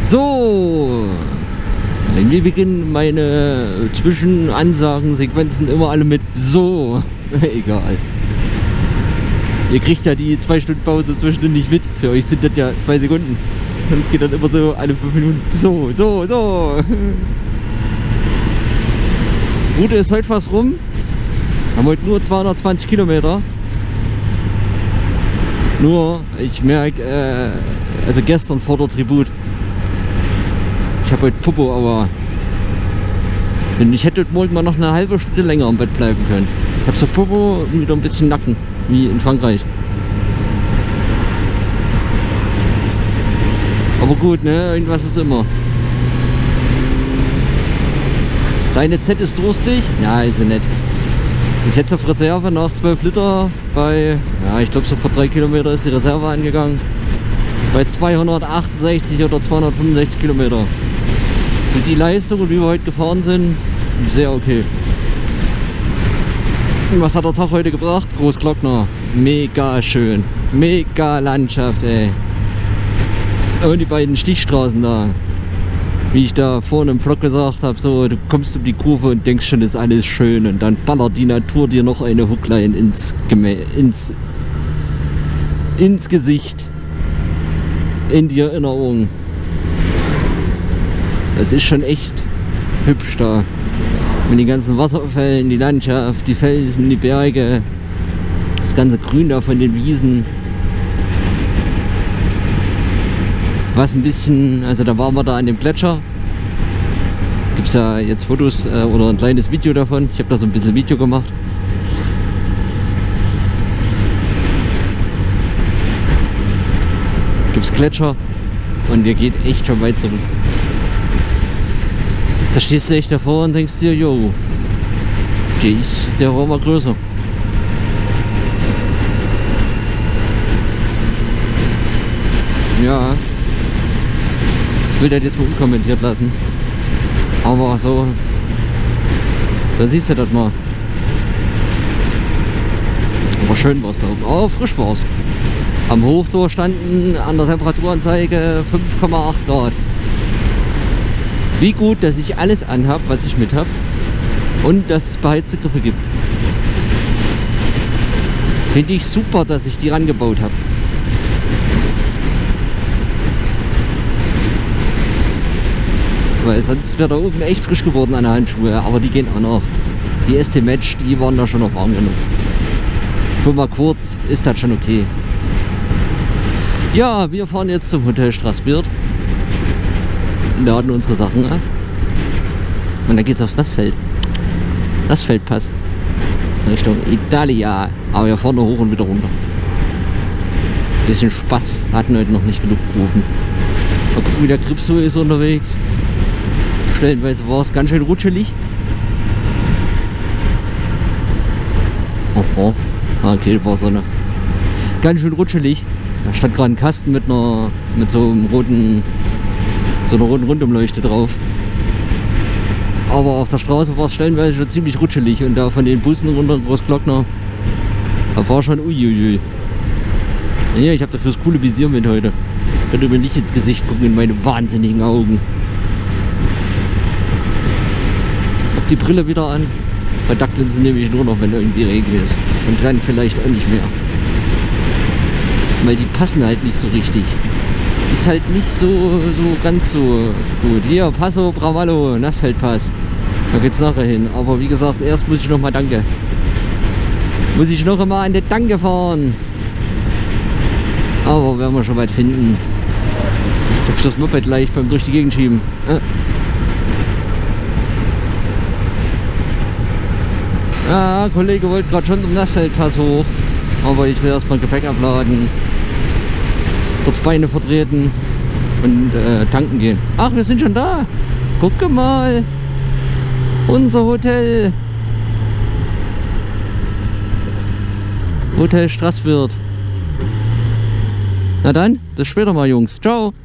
So, irgendwie beginnen meine Zwischenansagen-Sequenzen immer alle mit so. Egal. Ihr kriegt ja die 2 Stunden Pause zwischendurch nicht mit. Für euch sind das ja 2 Sekunden. Und es geht dann immer so alle 5 Minuten. So. Route ist heute fast rum. Haben heute nur 220 Kilometer. Nur, ich merke, also gestern vor der Tribut. Ich habe heute Popo, aber ich hätte heute Morgen mal noch eine halbe Stunde länger im Bett bleiben können. Ich habe so Popo und wieder ein bisschen Nacken, wie in Frankreich. Aber gut, ne? Irgendwas ist immer. Deine Z ist durstig? Ja, ist sie nicht. Ich setze auf Reserve nach 12 Liter bei, ja, ich glaube so vor 3 Kilometer ist die Reserve angegangen. Bei 268 oder 265 Kilometer. Und die Leistung und wie wir heute gefahren sind, sehr okay. Und was hat der Tag heute gebracht? Großglockner. Mega schön. Mega Landschaft, ey. Und die beiden Stichstraßen da. Wie ich da vorne im Vlog gesagt habe, so, du kommst um die Kurve und denkst schon, ist alles schön. Und dann ballert die Natur dir noch eine Hookline ins Gesicht. In die Erinnerung. Das ist schon echt hübsch da. Mit den ganzen Wasserfällen, die Landschaft, die Felsen, die Berge, das ganze Grün da von den Wiesen. Was ein bisschen, also da waren wir da an dem Gletscher. Gibt es ja jetzt Fotos oder ein kleines Video davon. Ich habe da so ein bisschen Video gemacht. Gibt es Gletscher und der geht echt schon weit zurück. Da stehst du echt davor und denkst dir, jo, der war mal größer. Ja, ich will das jetzt mal unkommentiert lassen. Aber so, da siehst du das mal. Aber schön war es da oben. Oh, frisch war es. Am Hochdurch standen an der Temperaturanzeige 5,8 Grad. Wie gut, dass ich alles anhab, was ich mit habe. Und dass es beheizte Griffe gibt. Finde ich super, dass ich die rangebaut habe. Weil sonst wäre da oben echt frisch geworden an der Handschuhe. Aber die gehen auch noch. Die ST Match, die waren da schon noch warm genug. Schon mal kurz ist das schon okay. Ja, wir fahren jetzt zum Hotel Strasbild. Laden unsere Sachen ab. Und dann geht's aufs Nassfeld. Nassfeldpass. Richtung Italia. Aber wir fahren nur hoch und wieder runter. Bisschen Spaß. Hatten heute noch nicht genug gerufen. Mal gucken, wie der Grip so ist unterwegs. Stellenweise war es ganz schön rutschelig. Oh. Okay, war so eine. Ganz schön rutschelig. Da stand gerade ein Kasten mit so einem roten Rundumleuchte drauf. Aber auf der Straße war es stellenweise schon ziemlich rutschelig und da von den Bussen runter in Großglockner, da war schon uiuiui. Ja, ich habe dafür das coole Visier mit heute. Könnt ihr mir nicht ins Gesicht gucken in meine wahnsinnigen Augen. Hab die Brille wieder an. Kontaktlinsen nehme ich nur noch, wenn irgendwie Regen ist. Und dann vielleicht auch nicht mehr. Weil die passen halt nicht so richtig. Ist halt nicht so ganz so gut. Hier, Passo Bravallo, Nassfeldpass. Da geht's nachher hin. Aber wie gesagt, erst muss ich noch mal Danke. Muss ich noch einmal an der Danke fahren. Aber werden wir schon weit finden. Ich hab das Moped leicht beim durch die Gegend schieben. Ja, Kollege wollte gerade schon zum Nassfeldpass hoch. Aber ich will erstmal Gepäck abladen. Kurz Beine vertreten und tanken gehen. Ach, wir sind schon da. Gucke mal. Unser Hotel. Hotel Strasbild. Na dann, bis später mal, Jungs. Ciao.